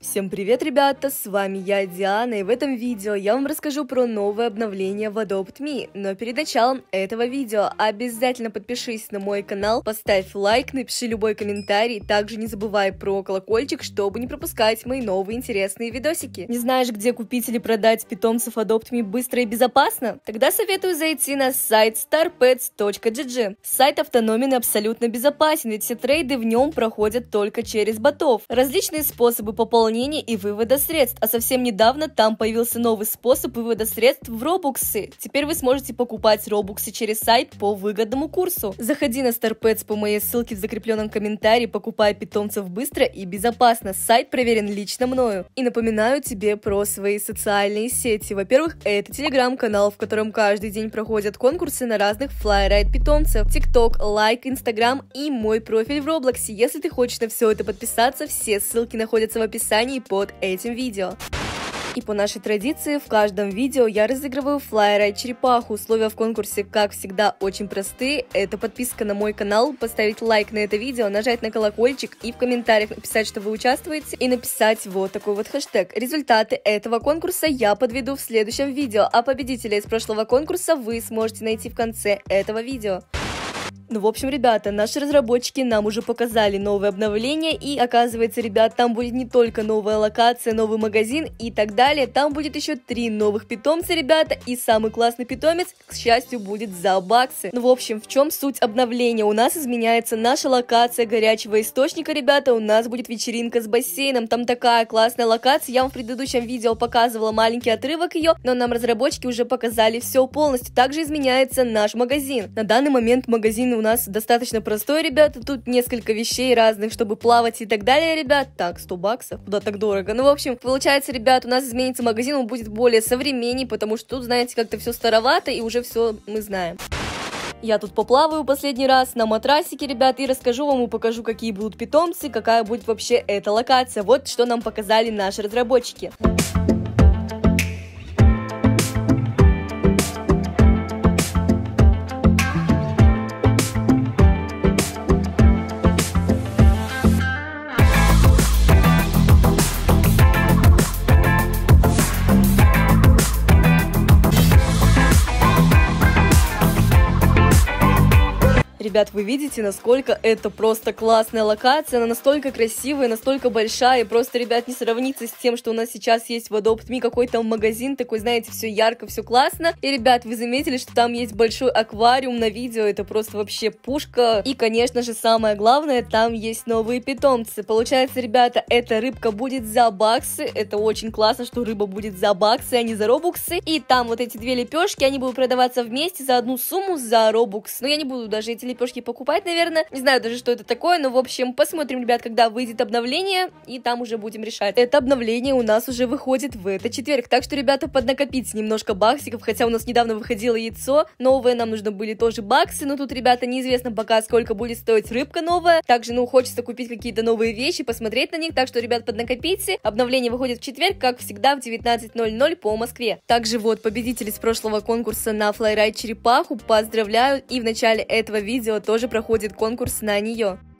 Всем привет, ребята, с вами я, Диана, и в этом видео я вам расскажу про новое обновление в Adopt Me. Но перед началом этого видео обязательно подпишись на мой канал, поставь лайк, напиши любой комментарий, также не забывай про колокольчик, чтобы не пропускать мои новые интересные видосики. Не знаешь, где купить или продать питомцев Adopt Me быстро и безопасно? Тогда советую зайти на сайт starpets.gg. Сайт автономен и абсолютно безопасен, ведь все трейды в нем проходят только через ботов. Различные способы пополнения и вывода средств, а совсем недавно там появился новый способ вывода средств в робуксы. Теперь вы сможете покупать робуксы через сайт по выгодному курсу. Заходи на StarPets по моей ссылке в закрепленном комментарии, покупай питомцев быстро и безопасно. Сайт проверен лично мною. И напоминаю тебе про свои социальные сети. Во-первых, это телеграм-канал, в котором каждый день проходят конкурсы на разных флайрайд питомцев, ТикТок, лайк, Инстаграм и мой профиль в Роблоксе. Если ты хочешь на все это подписаться, все ссылки находятся в описании под этим видео. И по нашей традиции, в каждом видео я разыгрываю флайрайд черепаху. Условия в конкурсе, как всегда, очень простые. Это подписка на мой канал, поставить лайк на это видео, нажать на колокольчик и в комментариях написать, что вы участвуете, и написать вот такой вот хэштег. Результаты этого конкурса я подведу в следующем видео, а победителя из прошлого конкурса вы сможете найти в конце этого видео. Ну, в общем, ребята, наши разработчики нам уже показали новое обновление, и оказывается, ребят, там будет не только новая локация, новый магазин и так далее, там будет еще 3 новых питомца, ребята, и самый классный питомец, к счастью, будет за баксы. Ну, в общем, в чем суть обновления? У нас изменяется наша локация горячего источника, ребята, у нас будет вечеринка с бассейном, там такая классная локация, я вам в предыдущем видео показывала маленький отрывок ее, но нам разработчики уже показали все полностью. Также изменяется наш магазин. На данный момент магазин у нас достаточно простой, ребята, тут несколько вещей разных, чтобы плавать и так далее, ребят. Так, 100 баксов, куда так дорого? Ну, в общем, получается, ребят, у нас изменится магазин, он будет более современней, потому что тут, знаете, как-то все старовато и уже все мы знаем. Я тут поплаваю последний раз на матрасике, ребят, и расскажу вам и покажу, какие будут питомцы, какая будет вообще эта локация. Вот что нам показали наши разработчики. Ребят, вы видите, насколько это просто классная локация, она настолько красивая, настолько большая, и просто, ребят, не сравнится с тем, что у нас сейчас есть в Adopt Me, какой-то магазин такой, знаете, все ярко, все классно. И, ребят, вы заметили, что там есть большой аквариум на видео, это просто вообще пушка. И, конечно же, самое главное, там есть новые питомцы. Получается, ребята, эта рыбка будет за баксы, это очень классно, что рыба будет за баксы, а не за робуксы. И там вот эти 2 лепешки, они будут продаваться вместе за одну сумму за робукс. Но я не буду даже эти лепешки покупать, наверное. Не знаю даже, что это такое, но, в общем, посмотрим, ребят, когда выйдет обновление, и там уже будем решать. Это обновление у нас уже выходит в этот четверг, так что, ребята, поднакопите немножко баксиков, хотя у нас недавно выходило яйцо новое, нам нужно были тоже баксы, но тут, ребята, неизвестно пока, сколько будет стоить рыбка новая. Также, ну, хочется купить какие-то новые вещи, посмотреть на них, так что, ребят, поднакопите. Обновление выходит в четверг, как всегда, в 19:00 по Москве. Также вот победитель из прошлого конкурса на флайрайд черепаху поздравляю, и в начале этого видео тоже проходит конкурс на нее.